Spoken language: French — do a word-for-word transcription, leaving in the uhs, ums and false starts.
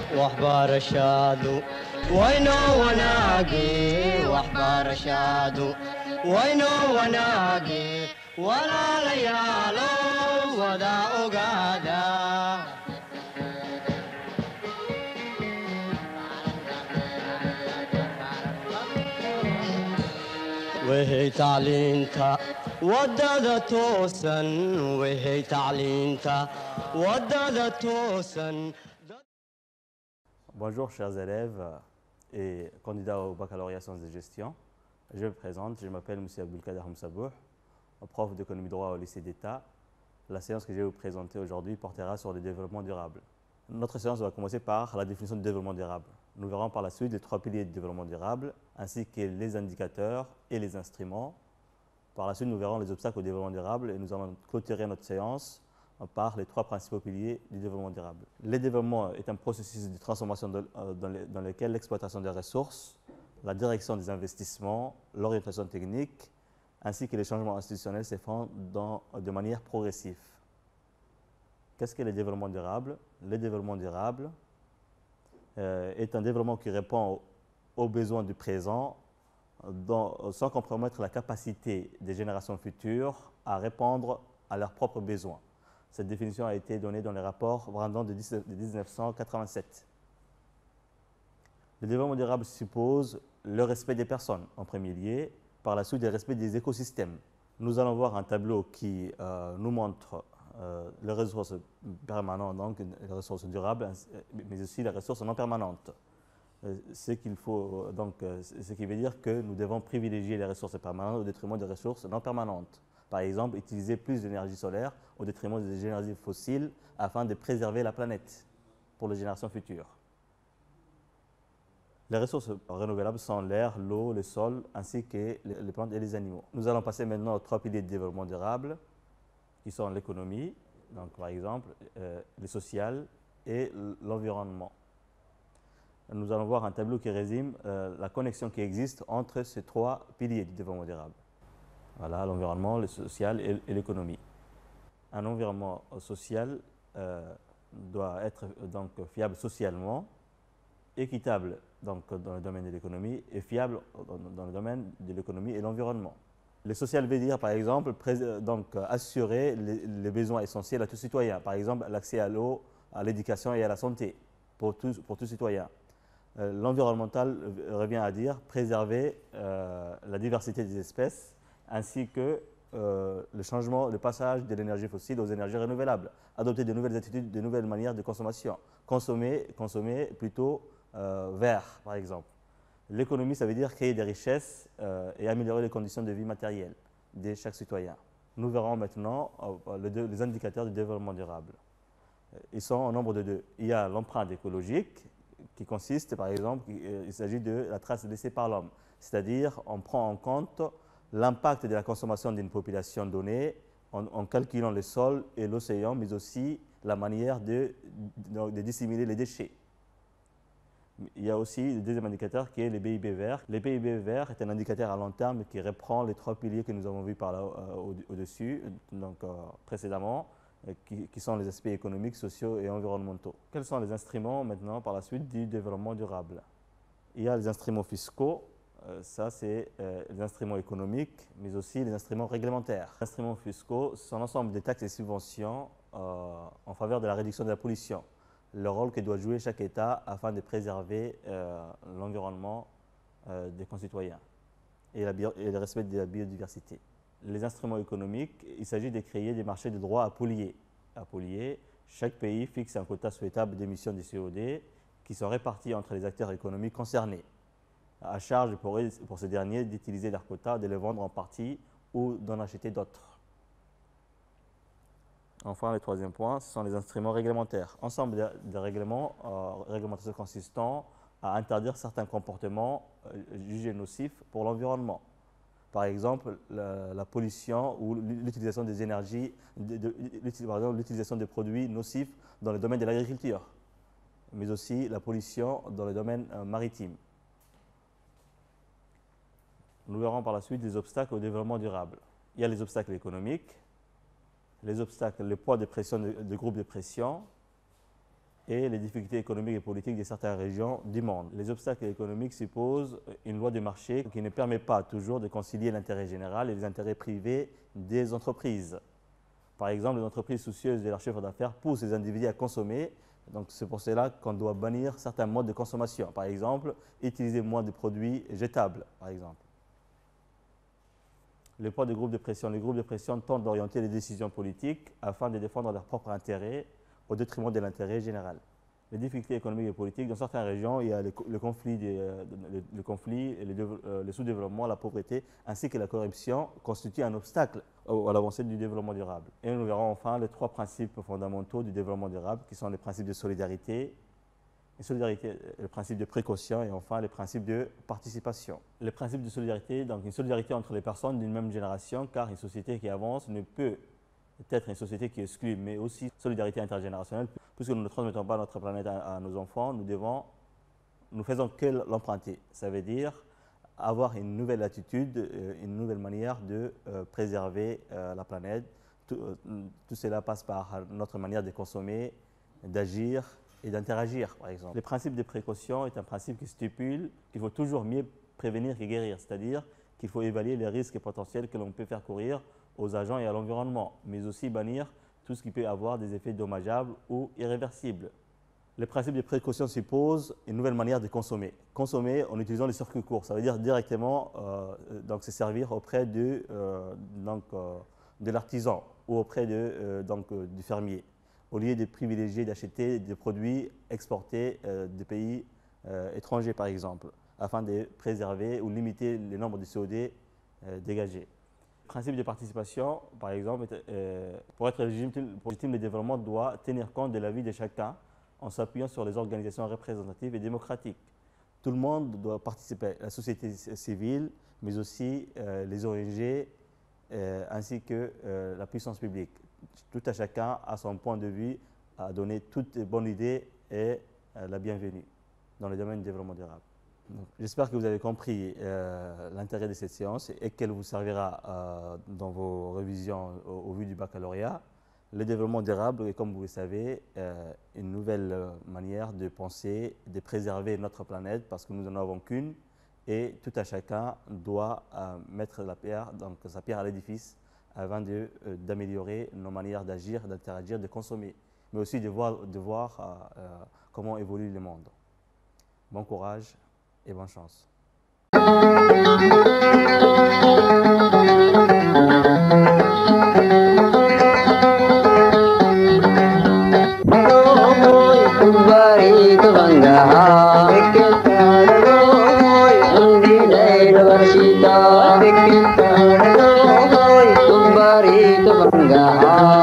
واحبار الشادو وينو وناقي واحبار الشادو وينو وناقي ولا ليالو ودا أقادا وهي تعلينتا ودد توسن وهي تعلينتا ودد توسن. Bonjour chers élèves et candidats au baccalauréat sciences de gestion. Je me présente, je m'appelle M. Abdelkader Hamsabouh, prof d'économie droit au lycée d'État. La séance que je vais vous présenter aujourd'hui portera sur le développement durable. Notre séance va commencer par la définition du développement durable. Nous verrons par la suite les trois piliers du développement durable, ainsi que les indicateurs et les instruments. Par la suite, nous verrons les obstacles au développement durable et nous allons clôturer notre séance par les trois principaux piliers du développement durable. Le développement est un processus de transformation de, euh, dans, les, dans lequel l'exploitation des ressources, la direction des investissements, l'orientation technique, ainsi que les changements institutionnels se font dans, de manière progressive. Qu'est-ce que le développement durable? Le développement durable euh, est un développement qui répond aux, aux besoins du présent dans, sans compromettre la capacité des générations futures à répondre à leurs propres besoins. Cette définition a été donnée dans le rapport Brandon de mille neuf cent quatre-vingt-sept. Le développement durable suppose le respect des personnes en premier lieu, par la suite le respect des écosystèmes. Nous allons voir un tableau qui euh, nous montre euh, les ressources permanentes, donc les ressources durables, mais aussi les ressources non permanentes. Euh, ce qu'il faut, donc, euh, ce qui veut dire que nous devons privilégier les ressources permanentes au détriment des ressources non permanentes. Par exemple, utiliser plus d'énergie solaire au détriment des énergies fossiles afin de préserver la planète pour les générations futures. Les ressources renouvelables sont l'air, l'eau, le sol, ainsi que les plantes et les animaux. Nous allons passer maintenant aux trois piliers de développement durable, qui sont l'économie, donc par exemple, euh, le social et l'environnement. Nous allons voir un tableau qui résume euh, la connexion qui existe entre ces trois piliers du développement durable. Voilà, l'environnement, le social et, et l'économie. Un environnement social euh, doit être donc fiable socialement, équitable donc, dans le domaine de l'économie et fiable dans, dans le domaine de l'économie et l'environnement. Le social veut dire, par exemple, donc, assurer les, les besoins essentiels à tout citoyen. Par exemple, l'accès à l'eau, à l'éducation et à la santé pour tous, pour tout citoyen. Euh, L'environnemental revient à dire préserver euh, la diversité des espèces ainsi que euh, le changement, le passage de l'énergie fossile aux énergies renouvelables, adopter de nouvelles attitudes, de nouvelles manières de consommation, consommer, consommer plutôt euh, vert, par exemple. L'économie, ça veut dire créer des richesses euh, et améliorer les conditions de vie matérielles de chaque citoyen. Nous verrons maintenant euh, les, deux, les indicateurs du développement durable. Ils sont au nombre de deux. Il y a l'empreinte écologique, qui consiste, par exemple, il s'agit de la trace laissée par l'homme, c'est-à-dire on prend en compte l'impact de la consommation d'une population donnée en, en calculant le sol et l'océan, mais aussi la manière de, de, de dissimuler les déchets. Il y a aussi le deuxième indicateur qui est le P I B vert. Le P I B vert est un indicateur à long terme qui reprend les trois piliers que nous avons vus par là euh, au-dessus, donc euh, précédemment, euh, qui, qui sont les aspects économiques, sociaux et environnementaux. Quels sont les instruments maintenant par la suite du développement durable? Il y a les instruments fiscaux. Euh, ça, c'est euh, les instruments économiques, mais aussi les instruments réglementaires. Les instruments fiscaux sont l'ensemble des taxes et subventions euh, en faveur de la réduction de la pollution. Le rôle que doit jouer chaque État afin de préserver euh, l'environnement euh, des concitoyens et, la bio, et le respect de la biodiversité. Les instruments économiques, il s'agit de créer des marchés de droits à polluer. À polluer, chaque pays fixe un quota souhaitable d'émissions de C O deux qui sont répartis entre les acteurs économiques concernés. À charge pour, eux, pour ces derniers d'utiliser leurs quotas, de les vendre en partie ou d'en acheter d'autres. Enfin, le troisième point, ce sont les instruments réglementaires. Ensemble de, de règlements, euh, réglementations consistant à interdire certains comportements euh, jugés nocifs pour l'environnement. Par exemple, la, la pollution ou l'utilisation des énergies, de, de, l'utilisation de produits nocifs dans le domaine de l'agriculture, mais aussi la pollution dans le domaine euh, maritime. Nous verrons par la suite des obstacles au développement durable. Il y a les obstacles économiques, les obstacles, le poids de pression de, de groupes de pression, et les difficultés économiques et politiques de certaines régions du monde. Les obstacles économiques supposent une loi de marché qui ne permet pas toujours de concilier l'intérêt général et les intérêts privés des entreprises. Par exemple, les entreprises soucieuses de leur chiffre d'affaires poussent les individus à consommer. Donc c'est pour cela qu'on doit bannir certains modes de consommation. Par exemple, utiliser moins de produits jetables, par exemple. Le poids des groupes de pression. Les groupes de pression tentent d'orienter les décisions politiques afin de défendre leurs propres intérêts au détriment de l'intérêt général. Les difficultés économiques et politiques. Dans certaines régions, il y a le, le conflit, des, le, le conflit le, euh, le sous-développement, la pauvreté, ainsi que la corruption constituent un obstacle à l'avancée du développement durable. Et nous verrons enfin les trois principes fondamentaux du développement durable, qui sont les principes de solidarité, solidarité le principe de précaution et enfin les principes de participation. Les principes de solidarité, donc une solidarité entre les personnes d'une même génération, car une société qui avance ne peut être une société qui exclut, mais aussi solidarité intergénérationnelle. Puisque nous ne transmettons pas notre planète à, à nos enfants, nous devons, nous faisons que l'emprunter. Ça veut dire avoir une nouvelle attitude, une nouvelle manière de euh, préserver euh, la planète. Tout, euh, tout cela passe par notre manière de consommer, d'agir et d'interagir, par exemple. Le principe de précaution est un principe qui stipule qu'il faut toujours mieux prévenir que guérir, c'est-à-dire qu'il faut évaluer les risques potentiels que l'on peut faire courir aux agents et à l'environnement, mais aussi bannir tout ce qui peut avoir des effets dommageables ou irréversibles. Le principe de précaution suppose une nouvelle manière de consommer. Consommer en utilisant les circuits courts, ça veut dire directement euh, donc se servir auprès de, euh, donc, euh, de l'artisan ou auprès de, euh, donc, euh, du fermier, au lieu de privilégier d'acheter des produits exportés euh, des pays euh, étrangers, par exemple, afin de préserver ou limiter le nombre de C O deux euh, dégagés. Le principe de participation, par exemple, euh, pour être légitime, pour légitime, le développement doit tenir compte de la vie de chacun en s'appuyant sur les organisations représentatives et démocratiques. Tout le monde doit participer, la société civile, mais aussi euh, les O N G, euh, ainsi que euh, la puissance publique. Tout à chacun a son point de vue, à donner toutes les bonnes idées et euh, la bienvenue dans le domaine du développement durable. J'espère que vous avez compris euh, l'intérêt de cette séance et qu'elle vous servira euh, dans vos révisions au, au vu du baccalauréat. Le développement durable est, comme vous le savez, euh, une nouvelle manière de penser, de préserver notre planète parce que nous n'en avons qu'une et tout à chacun doit euh, mettre la pierre, donc sa pierre à l'édifice avant d'améliorer euh, nos manières d'agir, d'interagir, de consommer, mais aussi de voir, de voir euh, euh, comment évolue le monde. Bon courage et bonne chance. Tumbari tu bangga